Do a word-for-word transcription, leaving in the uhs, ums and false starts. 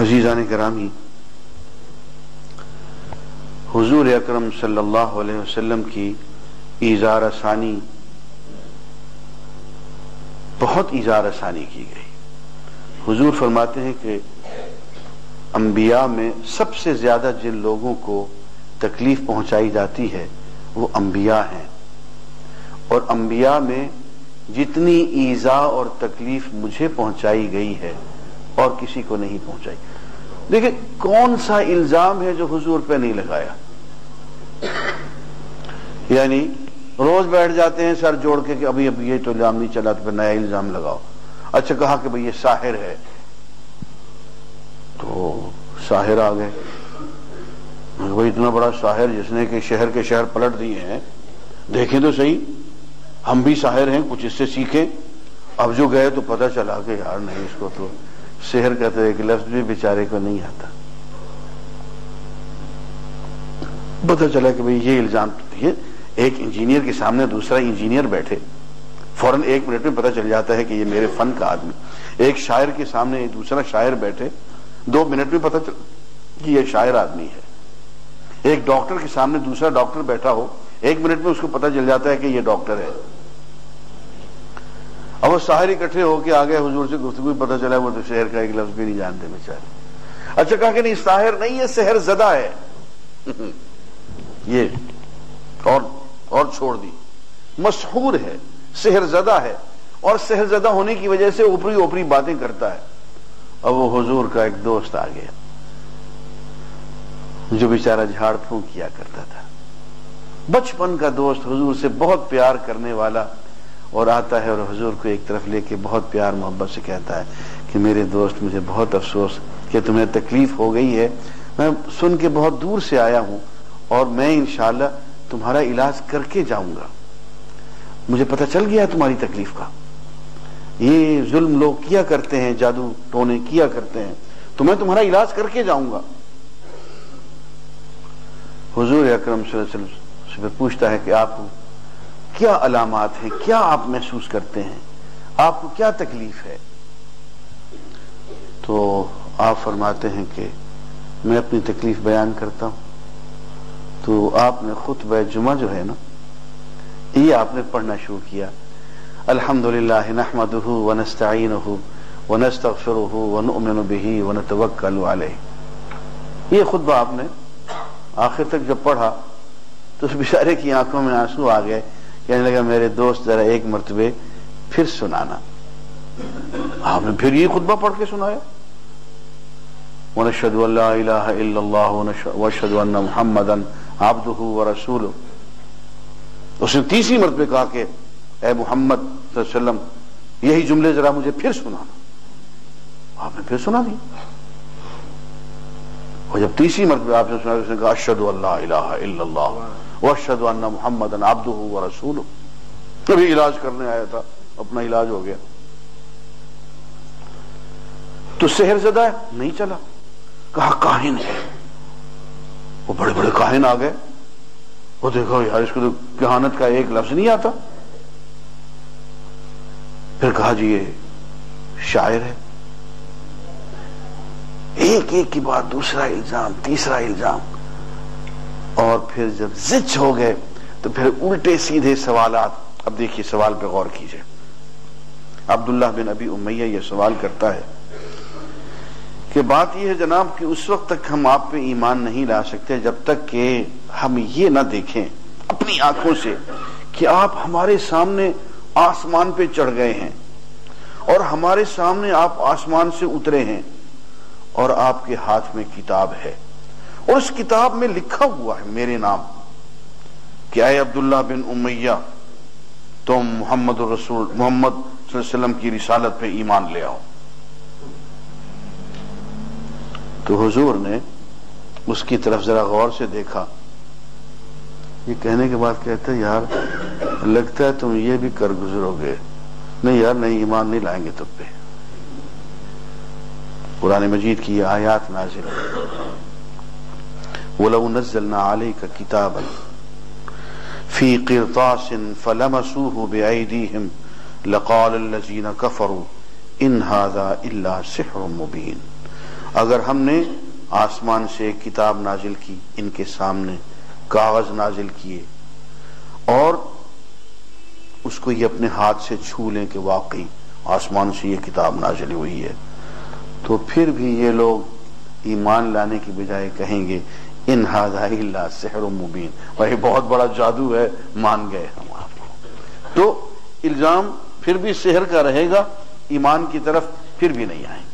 عزیزان گرامی، حضور اکرم صلی اللہ علیہ وسلم کی ایذار ثانی بہت ایذار ثانی کی گئی۔ حضور فرماتے ہیں کہ انبیاء میں سب سے زیادہ جن لوگوں کو تکلیف پہنچائی جاتی ہے وہ انبیاء ہیں، اور انبیاء میں جتنی ایذا اور تکلیف مجھے پہنچائی گئی ہے اور کسی کو نہیں پہنچائی۔ دیکھیں کون سا الزام ہے جو حضور پہ نہیں لگایا؟ یعنی روز بیٹھ جاتے ہیں سر جوڑ کے کہ ابھی ابھی یہ تو الزام نہیں چلا تو پھر نیا الزام لگاؤ۔ اچھا کہا کہ بھئی یہ ساحر ہے تو ساحر آ گئے، بھئی اتنا بڑا ساحر جس نے کہ شہر کے شہر پلٹ دیے ہیں، دیکھیں تو صحیح ہم بھی ساحر ہیں، کچھ اس سے سیکھیں۔ اب جو گئے تو پتہ چلا کہ یار نہیں، اس کو تو سحر کا تو ایک لفظ بھی بیچارے کو نہیں آتا۔ پتہ چلا کہ بھئی یہ الزام، ایک انجینئر کے سامنے دوسرا انجینئر بیٹھے، فوراً ایک منٹ میں پتہ چل جاتا ہے کہ یہ میرے فن کا آدمی۔ ایک شاعر کے سامنے ایک دوسرا شاعر بیٹھے، دو منٹ میں پتہ چل کہ یہ شاعر آدمی ہے۔ ایک ڈاکٹر کے سامنے دوسرا ڈاکٹر بیٹھا ہو، ایک منٹ میں اس کو پتہ چل جاتا ہے کہ یہ ڈاکٹر ہے۔ اب وہ ساحر اکٹھے ہو کے آگے حضور سے گفتگو، پتہ چلا وہ تو شہر کا ایک لفظ بھی نہیں جانتے بیچارے۔ اچھا کہا کہ نہیں ساحر نہیں، یہ سحر زدہ ہے، یہ اور اور چھوڑ دی، مسحور ہے، سحر زدہ ہے، اور سحر زدہ ہونے کی وجہ سے اوپری اوپری باتیں کرتا ہے۔ اب وہ حضور کا ایک دوست آ گیا جو بیچارہ جھاڑ پھونک کیا کرتا تھا، بچپن کا دوست، حضور سے بہت پیار کرنے والا، اور آتا ہے اور حضور کو ایک طرف لے کے بہت پیار محبت سے کہتا ہے کہ میرے دوست مجھے بہت افسوس کہ تمہیں تکلیف ہو گئی ہے، میں سن کے بہت دور سے آیا ہوں اور میں انشاءاللہ تمہارا علاج کر کے جاؤں گا۔ مجھے پتہ چل گیا تمہاری تکلیف کا، یہ ظلم لوگ کیا کرتے ہیں، جادو ٹونے کیا کرتے ہیں، تو میں تمہارا علاج کر کے جاؤں گا۔ حضور اکرم صلی اللہ علیہ وسلم سے پوچھتا ہے کہ آپ کو کیا علامات ہیں، کیا آپ محسوس کرتے ہیں، آپ کو کیا تکلیف ہے؟ تو آپ فرماتے ہیں کہ میں اپنی تکلیف بیان کرتا ہوں۔ تو آپ نے خطبہ جمعہ جو ہے نا، یہ آپ نے پڑھنا شروع کیا، الحمدللہ نحمدہ ونستعینہ ونستغفرہ ونؤمن بہ ونتوکل علیہ۔ یہ خطبہ آپ نے آخر تک جب پڑھا تو اس بیچارے کی آنکھوں میں آنسو آ گئے، کہنے لگا میرے دوست ذرا ایک مرتبہ پھر سنانا۔ آپ نے پھر یہ خطبہ پڑھ کے سنایا، وَنَشْهَدُ أَن لَا إِلَهَ إِلَّا اللَّهُ وَأَشْهَدُ أَنَّ مُحَمَّدًا عَبْدُهُ وَرَسُولُهُ۔ اس نے تیسری مرتبہ کہا کہ اے محمد صلی اللہ علیہ وسلم یہی جملے ذرا مجھے پھر سنانا۔ آپ نے پھر سنا دی، اور جب تیسری مرتبہ آپ نے سنا اس نے کہا اشہد ان لا الہ الا اللہ واشہد ان محمدا عبدہ ورسولہ۔ کبھی علاج کرنے آیا تھا، اپنا علاج ہو گیا۔ تو سحر زدہ ہے نہیں چلا، کہا کاہن ہے۔ وہ بڑے بڑے کاہن آ گئے، وہ دیکھو یار اس کو تو کہانت کا ایک لفظ نہیں آتا۔ پھر کہا جی یہ شاعر ہے، ایک ایک کی بات، دوسرا الزام، تیسرا الزام، اور پھر جب زچ ہو گئے تو پھر الٹے سیدھے سوالات۔ اب دیکھیے سوال پہ غور کیجئے۔ عبداللہ بن ابی امیہ یہ سوال کرتا ہے کہ بات یہ ہے جناب کہ اس وقت تک ہم آپ پہ ایمان نہیں لا سکتے جب تک کہ ہم یہ نہ دیکھیں اپنی آنکھوں سے کہ آپ ہمارے سامنے آسمان پہ چڑھ گئے ہیں، اور ہمارے سامنے آپ آسمان سے اترے ہیں، اور آپ کے ہاتھ میں کتاب ہے، اور اس کتاب میں لکھا ہوا ہے میرے نام کہ اے عبداللہ بن امیہ تم محمد الرسول محمد صلی اللہ علیہ وسلم کی رسالت پہ ایمان لے آؤ۔ تو حضور نے اس کی طرف ذرا غور سے دیکھا، یہ کہنے کے بعد کہتے ہیں یار لگتا ہے تم یہ بھی کر گزرو گے، نہیں یار نہیں ایمان نہیں لائیں گے تم پہ۔ قرآن مجید کی یہ آیات نازل وَلَوْ نَزَّلْنَا عَلَيْكَ كِتَابًا فِي قِرْطَاسٍ فَلَمَسُوهُ بِأَيْدِيهِمْ لَقَالَ الَّذِينَ كَفَرُوا إِنْ هَذَا إِلَّا سِحْرٌ مُبِينٌ۔ اگر ہم نے آسمان سے ایک کتاب نازل کی، ان کے سامنے کاغذ نازل کیے اور اس کو یہ اپنے ہاتھ سے چھو لیں کہ واقعی آسمان سے یہ کتاب نازل ہوئی ہے، تو پھر بھی یہ لوگ ایمان لانے کی بجائے کہیں گے ان ھذا الا سحر مبین، وہی بہت بڑا جادو ہے، مان گئے ہم آپ کو۔ تو الزام پھر بھی سحر کا رہے گا، ایمان کی طرف پھر بھی نہیں آئیں گے۔